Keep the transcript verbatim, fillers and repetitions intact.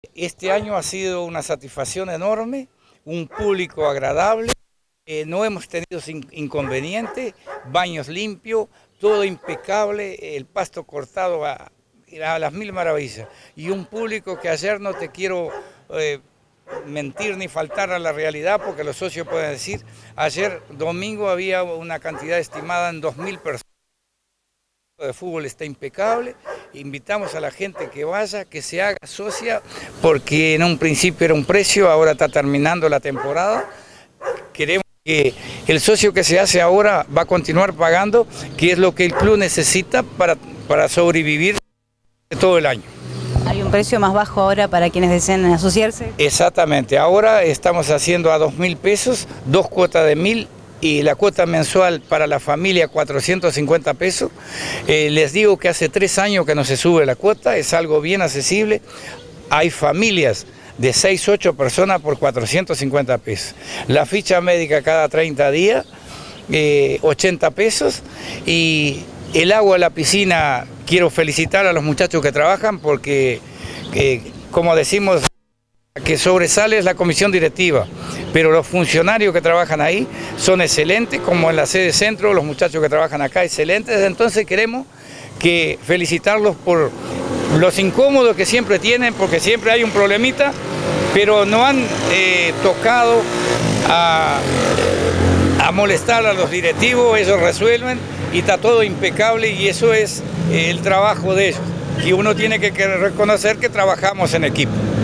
Este año ha sido una satisfacción enorme, un público agradable, eh, no hemos tenido inconvenientes, baños limpios, todo impecable, el pasto cortado a, a las mil maravillas. Y un público que ayer no te quiero eh, mentir ni faltar a la realidad, porque los socios pueden decir, ayer domingo había una cantidad estimada en dos mil personas. De fútbol está impecable, invitamos a la gente que vaya, que se haga socia, porque en un principio era un precio, ahora está terminando la temporada. Queremos que el socio que se hace ahora va a continuar pagando, que es lo que el club necesita para, para sobrevivir todo el año. ¿Hay un precio más bajo ahora para quienes deseen asociarse? Exactamente, ahora estamos haciendo a dos mil pesos, dos cuotas de mil, y la cuota mensual para la familia cuatrocientos cincuenta pesos. Eh, les digo que hace tres años que no se sube la cuota, es algo bien accesible. Hay familias de seis, ocho personas por cuatrocientos cincuenta pesos. La ficha médica cada treinta días, eh, ochenta pesos. Y el agua en la piscina, quiero felicitar a los muchachos que trabajan porque, eh, como decimos, que sobresale es la comisión directiva, pero los funcionarios que trabajan ahí son excelentes, como en la sede centro, los muchachos que trabajan acá, excelentes. Entonces queremos que felicitarlos por los incómodos que siempre tienen, porque siempre hay un problemita, pero no han eh, tocado a, a molestar a los directivos, ellos resuelven y está todo impecable, y eso es el trabajo de ellos, y uno tiene que reconocer que trabajamos en equipo.